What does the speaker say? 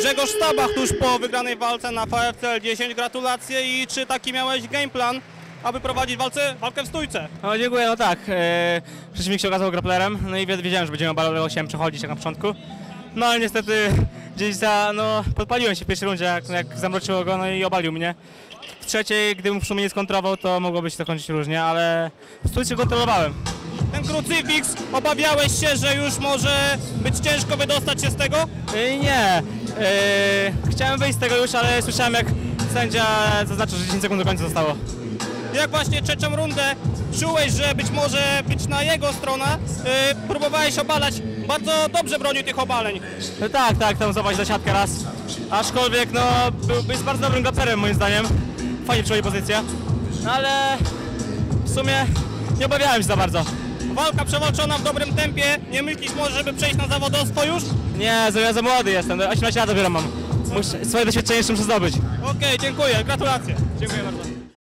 Grzegorz Stabach tuż po wygranej walce na VFCL 10. Gratulacje i czy taki miałeś game plan, aby prowadzić walkę w stójce? No dziękuję, no tak. Przeciwnik się okazał grapplerem, no i wiedziałem, że będziemy obalał, chciałem przechodzić jak na początku. No ale niestety gdzieś podpaliłem się w pierwszej rundzie, jak zamroczyło go, no i obalił mnie. W trzeciej, gdybym w sumie nie skontrował, to mogłoby się to kończyć różnie, ale w stójce kontrolowałem. Ten krucyfiks, obawiałeś się, że już może być ciężko wydostać się z tego? Nie, chciałem wyjść z tego już, ale słyszałem jak sędzia zaznaczył, że 10 sekund do końca zostało. Jak właśnie trzecią rundę czułeś, że być może być na jego stronę, próbowałeś obalać, bardzo dobrze bronił tych obaleń. No tak, tam złapać za siatkę raz. Aczkolwiek no, jest bardzo dobrym grapplerem moim zdaniem. Fajnie przyjął pozycję. No ale w sumie nie obawiałem się za bardzo. Walka przewalczona w dobrym tempie, nie myślisz może, żeby przejść na zawodowstwo już? Nie, ja za młody jestem, 18 lat dopiero mam. Swoje doświadczenie jeszcze muszę zdobyć. Okej, dziękuję, gratulacje. Dziękuję bardzo.